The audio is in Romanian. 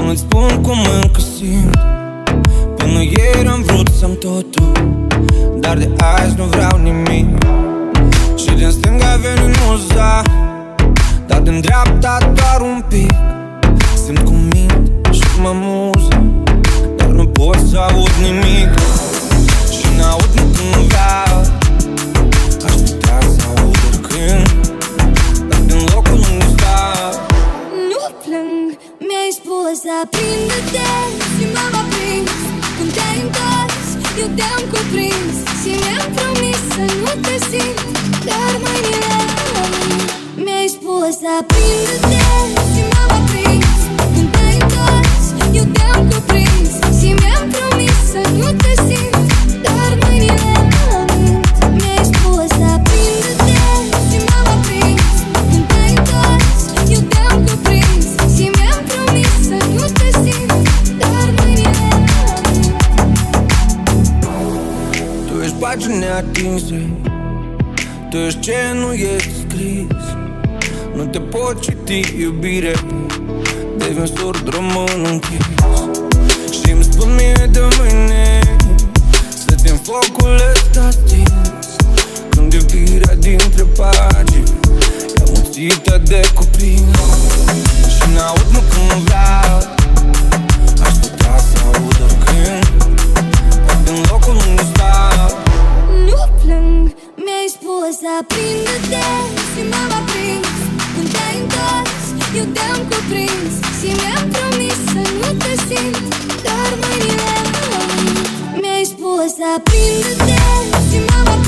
Nu-ți spun cum încă simt. Până ieri am vrut să-mi totul, dar de azi nu vreau nimic. Și din stânga veni muza, dar din dreapta doar un pic. Simt cum mint și mă muză, dar nu pot să aud nimic. Și n-aud nu când vreau, aș putea să aud oricând, dar din locul unde stau. Nu plâng, mi-ai spus aprinde-te și m-am aprins. Când te-ai întors, eu te-am cuprins și mi-am promis să nu te simt, dar mâinile mi-ai spus aprinde-te și m-am aprins. Când te-ai întors, eu te-am cuprins și mi-am promis să nu te simt, dar mâinile mi-ai spus aprinde-te și m-am aprins. Când te-ai întors, eu te-am cuprins și mi-am promis să nu te simt, dar mâinile. Tu ești pagini neatinse, tu ești ce nu este scris. Nu te pot citi, iubire, devin surd, rămân închis. Și-mi spun mie de mâine să din focul ăsta stins. Când iubirea dintre pagini e amuțită de cuprins. Și n-aud nu când vreau, aș putea să aud oricând, dar din locul unde stau. Nu plâng, mi-ai spus aprinde-te și m-am aprins. Când te-ai întors, eu te-am cuprins și mi-am promis să nu te simt, dar mâinile mi-ai spus aprinde-te și m-am aprins.